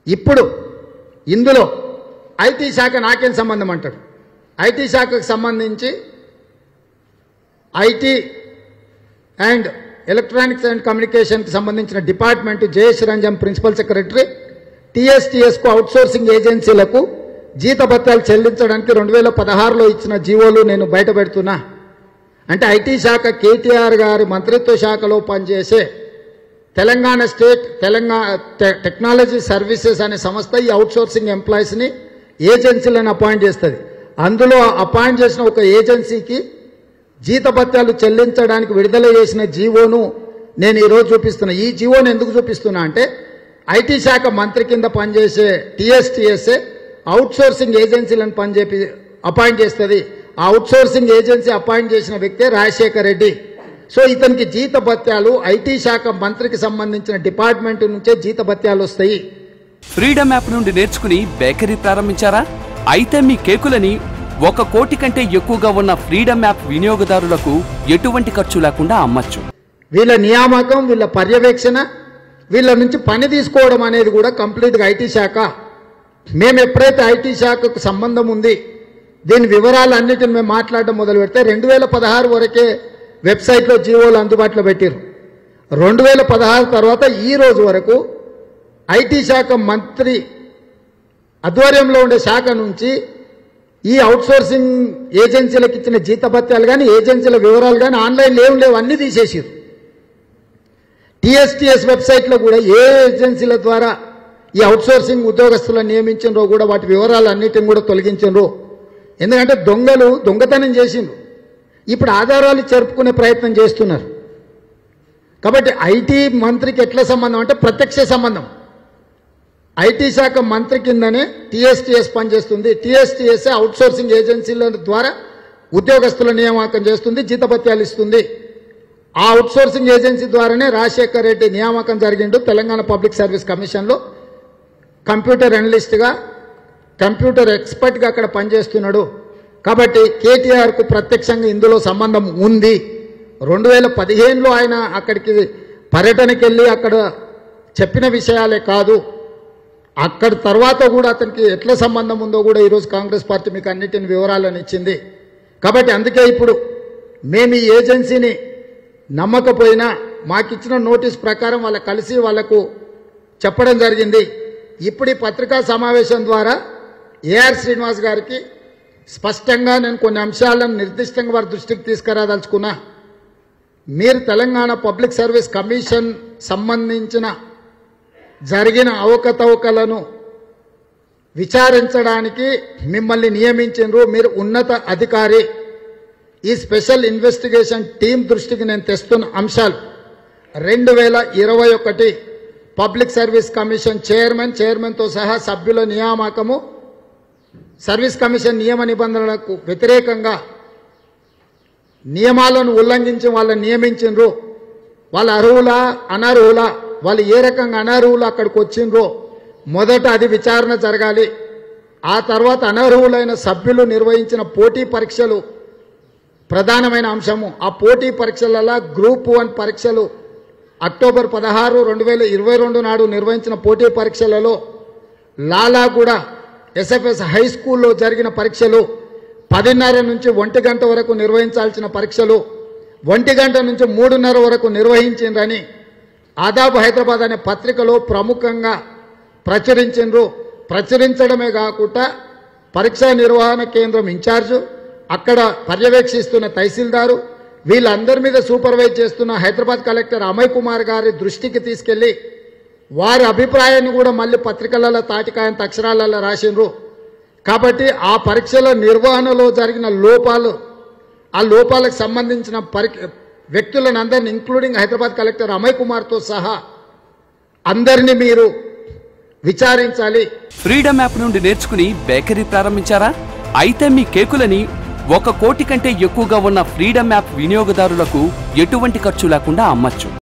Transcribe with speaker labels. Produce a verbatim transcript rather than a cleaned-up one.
Speaker 1: ఇప్పుడు ఇందులో ఐటీ శాఖ నాకేం సంబంధం అంటాడు. ఐటీ శాఖకు సంబంధించి ఐటీ అండ్ ఎలక్ట్రానిక్స్ అండ్ కమ్యూనికేషన్కి సంబంధించిన department Jayesh Ranjan principal secretary టీఎస్టీఎస్కు అవుట్సోర్సింగ్ ఏజెన్సీలకు జీతభత్యాలు చెల్లించడానికి రెండు వేల పదహారులో ఇచ్చిన జీవోలు నేను బయటపెడుతున్నా. అంటే ఐటీ శాఖ కేటీఆర్ గారి మంత్రిత్వ శాఖలో పనిచేసే Telangana state Telangana technology services అనే సంస్థ ఈ అవుట్సోర్సింగ్ ఎంప్లాయీస్ని ఏజెన్సీలను అపాయింట్ చేస్తుంది. అందులో అపాయింట్ చేసిన ఒక ఏజెన్సీకి జీతభత్యాలు చెల్లించడానికి విడుదల చేసిన జీవోను నేను ఈరోజు చూపిస్తున్నా. ఈ జీవోను ఎందుకు చూపిస్తున్నా అంటే ఐటీ శాఖ మంత్రి కింద పనిచేసే టీఎస్టీఎస్ఏ అవుట్సోర్సింగ్ ఏజెన్సీలను పనిచేపి అపాయింట్ చేస్తుంది. ఆ అవుట్సోర్సింగ్ ఏజెన్సీ అపాయింట్ చేసిన వ్యక్తే రాజశేఖర్ రెడ్డి. సో ఇతనికి జీతభత్యాలు ఐటీ శాఖ మంత్రికి సంబంధించిన డిపార్ట్మెంట్ నుంచే జీతభత్యాలు వస్తాయి.
Speaker 2: ఫ్రీడమ్ యాప్ నుండి నేర్చుకుని బేకరీ ప్రారంభించారా? అయితే మీ కేకులని ఒక కోటి కంటే ఎక్కువగా ఉన్న ఫ్రీడమ్ యాప్ వినియోగదారులకు ఎటువంటి ఖర్చు లేకుండా అమ్మచ్చు.
Speaker 1: వీళ్ళ నియామకం, వీళ్ళ పర్యవేక్షణ, వీళ్ళ నుంచి పని తీసుకోవడం అనేది కూడా కంప్లీట్గా ఐటీ శాఖ. మేము ఎప్పుడైతే ఐటీ శాఖకు సంబంధం ఉంది దీని వివరాలు అన్నిటిని మేము మాట్లాడడం మొదలు పెడితే రెండు వేల పదహారు వరకే వెబ్సైట్లో జీవోలు అందుబాటులో పెట్టారు. రెండు వేల పదహారు తర్వాత ఈ రోజు వరకు ఐటీ శాఖ మంత్రి ఆధ్వర్యంలో ఉండే శాఖ నుంచి ఈ అవుట్సోర్సింగ్ ఏజెన్సీలకు ఇచ్చిన జీతభత్యాలు కానీ ఏజెన్సీల వివరాలు కానీ ఆన్లైన్లో ఏం లేవు, అన్నీ తీసేసారు. టీఎస్టీఎస్ వెబ్సైట్లో కూడా ఏ ఏజెన్సీల ద్వారా ఈ అవుట్సోర్సింగ్ ఉద్యోగస్తులను నియమించినరో కూడా వాటి వివరాలు అన్నిటిని కూడా తొలగించినరు. ఎందుకంటే దొంగలు దొంగతనం చేసిండ్రు, ఇప్పుడు ఆధారాలు చెరుపుకునే ప్రయత్నం చేస్తున్నారు. కాబట్టి ఐటీ మంత్రికి ఎట్లా సంబంధం అంటే ప్రత్యక్ష సంబంధం. ఐటీ శాఖ మంత్రి కిందనే టీఎస్టీఎస్ పనిచేస్తుంది. టీఎస్టీఎస్ అవుట్సోర్సింగ్ ఏజెన్సీల ద్వారా ఉద్యోగస్తుల నియామకం చేస్తుంది, జీతభత్యాలు ఇస్తుంది. ఆ అవుట్సోర్సింగ్ ఏజెన్సీ ద్వారానే రాజశేఖర్ రెడ్డి నియామకం జరిగిండు తెలంగాణ పబ్లిక్ సర్వీస్ కమిషన్లో. కంప్యూటర్ అనలిస్ట్గా, కంప్యూటర్ ఎక్స్పర్ట్గా అక్కడ పనిచేస్తున్నాడు. కాబట్టి కేటీఆర్కు ప్రత్యక్షంగా ఇందులో సంబంధం ఉంది. రెండు వేల పదిహేనులో ఆయన అక్కడికి పర్యటనకి వెళ్ళి అక్కడ చెప్పిన విషయాలే కాదు, అక్కడ తర్వాత కూడా అతనికి ఎట్లా సంబంధం ఉందో కూడా ఈరోజు కాంగ్రెస్ పార్టీ మీకు అన్నిటిని వివరాలను ఇచ్చింది. కాబట్టి అందుకే ఇప్పుడు మేము ఈ ఏజెన్సీని నమ్మకపోయినా మాకిచ్చిన నోటీస్ ప్రకారం వాళ్ళ కలిసి వాళ్లకు చెప్పడం జరిగింది. ఇప్పుడు ఈ పత్రికా సమావేశం ద్వారా ఏఆర్ శ్రీనివాస్ గారికి స్పష్టంగా నేను కొన్ని అంశాలను నిర్దిష్టంగా వారి దృష్టికి తీసుకురాదలుచుకున్నా. మీరు తెలంగాణ పబ్లిక్ సర్వీస్ కమిషన్ సంబంధించిన జరిగిన అవకతవకలను విచారించడానికి మిమ్మల్ని నియమించారు. మీరు ఉన్నత అధికారి. ఈ స్పెషల్ ఇన్వెస్టిగేషన్ టీం దృష్టికి నేను తెస్తున్న అంశాలు రెండు వేల ఇరవై ఒకటి పబ్లిక్ సర్వీస్ కమిషన్ చైర్మన్ చైర్మన్తో సహా సభ్యుల నియామకము, సర్వీస్ కమిషన్ నియమ నిబంధనలకు వ్యతిరేకంగా నియమాలను ఉల్లంఘించి వాళ్ళని నియమించిండ్రు. వాళ్ళ అర్హులా అనర్హులా, వాళ్ళు ఏ రకంగా అనర్హులు అక్కడికి వచ్చిండ్రో మొదట అది విచారణ జరగాలి. ఆ తర్వాత అనర్హులైన సభ్యులు నిర్వహించిన పోటీ పరీక్షలు ప్రధానమైన అంశము. ఆ పోటీ పరీక్షలలో గ్రూప్ వన్ పరీక్షలు అక్టోబర్ పదహారు రెండు వేల ఇరవై రెండు నాడు నిర్వహించిన పోటీ పరీక్షలలో లాలాగూడ ఎస్ఎఫ్ఎస్ హై స్కూల్లో జరిగిన పరీక్షలు, పదిన్నర నుంచి ఒంటి గంట వరకు నిర్వహించాల్సిన పరీక్షలు ఒంటి గంట నుంచి మూడున్నర వరకు నిర్వహించిండ్రని ఆదాబ్ హైదరాబాద్ అనే పత్రికలో ప్రముఖంగా ప్రచురించిండ్రు. ప్రచురించడమే కాకుండా పరీక్షా నిర్వహణ కేంద్రం ఇన్ఛార్జు, అక్కడ పర్యవేక్షిస్తున్న తహసీల్దారు, వీళ్ళందరి మీద సూపర్వైజ్ చేస్తున్న హైదరాబాద్ కలెక్టర్ అమయ్ కుమార్ గారి దృష్టికి తీసుకెళ్లి వారి అభిప్రాయాన్ని కూడా మళ్ళీ పత్రికలలో తాటికాయంత అక్షరాలలో రాసిండ్రు. కాబట్టి ఆ పరీక్షల నిర్వహణలో జరిగిన లోపాలు, ఆ లోపాలకు సంబంధించిన పరి వ్యక్తులను అందరినీ ఇంక్లూడింగ్ హైదరాబాద్ కలెక్టర్ అమయ్ కుమార్తో సహా అందరినీ మీరు విచారించాలి.
Speaker 2: ఫ్రీడమ్ యాప్ నుండి నేర్చుకుని బేకరీ ప్రారంభించారా? అయితే మీ కేకులని ఒక కోటి కంటే ఎక్కువగా ఉన్న ఫ్రీడమ్ యాప్ వినియోగదారులకు ఎటువంటి ఖర్చు లేకుండా అమ్మచ్చు.